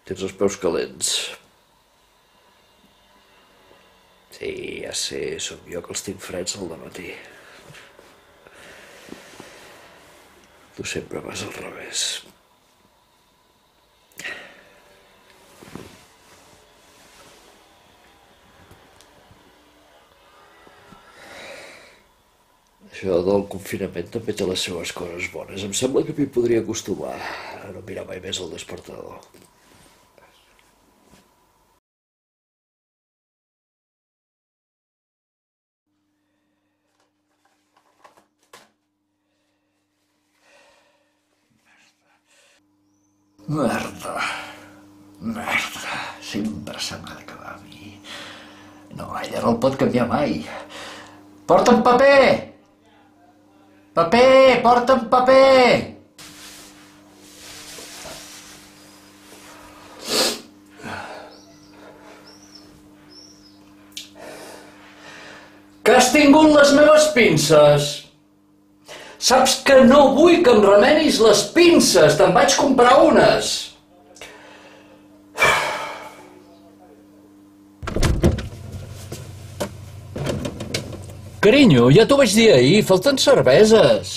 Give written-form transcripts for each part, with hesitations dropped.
Tens els peus calents. Sí, ja sé, sóc jo que els tinc freds al dematí. Tu sempre vas al revés. Això del confinament també té les seues coses bones. Em sembla que m'hi podria acostumar a no mirar mai més el despertador. Merda. Merda. Sempre se m'ha d'acabar a mi. No, ella no el pot canviar mai. Porta'm paper! Paper! Porta'm paper! Que has tingut les meves pinces? Saps que no vull que em remenis les pinces, te'n vaig comprar unes. Carinyo, ja t'ho vaig dir ahir, falten cerveses.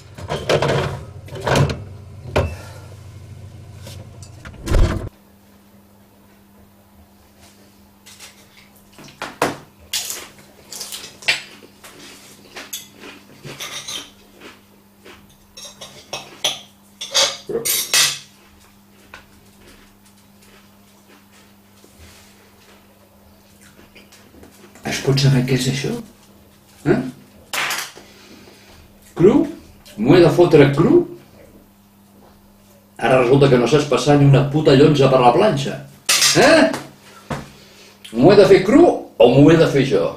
Es pot saber què és això? Cru? M'ho he de fotre cru? Ara resulta que no saps passar ni una puta llonza per la planxa. M'ho he de fer cru o m'ho he de fer jo?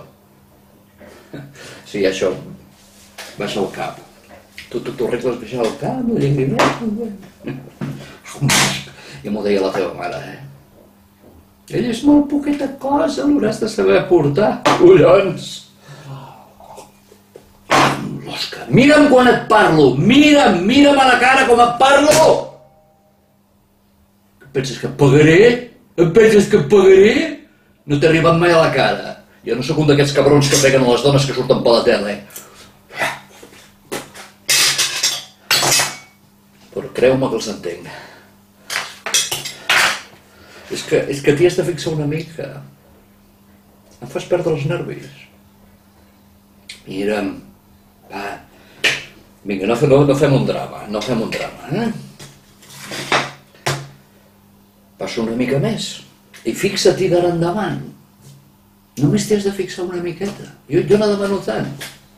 Sí, això. Baixa el cap. Tu arregles baixar el cap, no llenguis. Ja m'ho deia la teva mare, Ell és molt poqueta cosa, l'hauràs de saber portar, collons. L'Òscar, mira'm quan et parlo, mira'm a la cara com et parlo. Em penses que et pagaré? Em penses que et pagaré? No t'he arribat mai a la cara. Jo no sóc un d'aquests cabrons que peguen a les dones que surten per la tele. Però creu-me que els entenc. És que t'hi has de fixar una mica. Em fas perdre els nervis. Mira'm. Va. Vinga, no fem un drama, Passa una mica més. I fixa-t'hi d'ara endavant. Només t'hi has de fixar una miqueta. Jo no demano tant.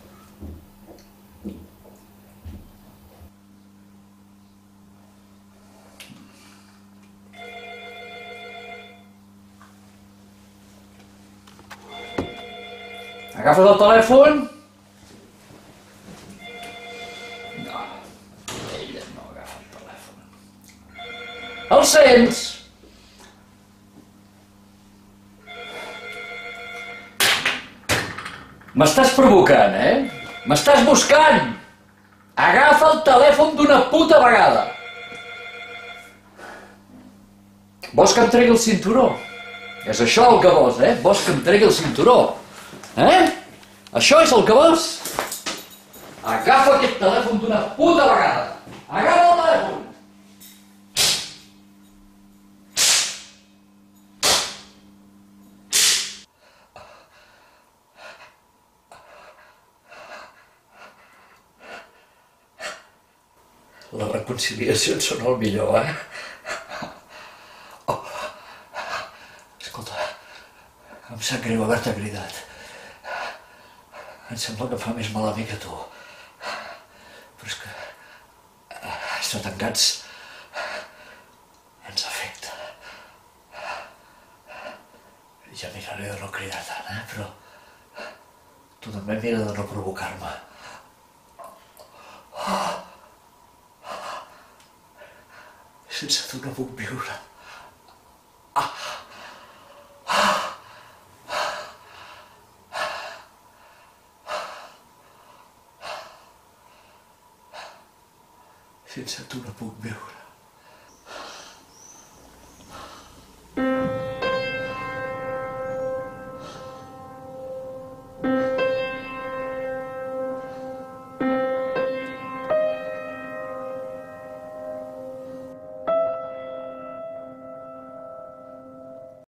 Agafes el telèfon? No, ella no agafa el telèfon. El sents? M'estàs provocant, M'estàs buscant! Agafa el telèfon d'una puta vegada! Vols que em tregui el cinturó? És això el que vols, Vols que em tregui el cinturó? Això és el que vols? Agafa aquest telèfon d'una puta vegada! Agafa el telèfon! Les reconciliacions són el millor, Escolta, em sap greu haver-te cridat. Em sembla que em fa més mal a mi que a tu. Però és que estar tancats ens afecta. Ja miraré de no cridar tant, però tu també mira de no provocar-me. Sense tu no puc viure. Sense tu no puc viure.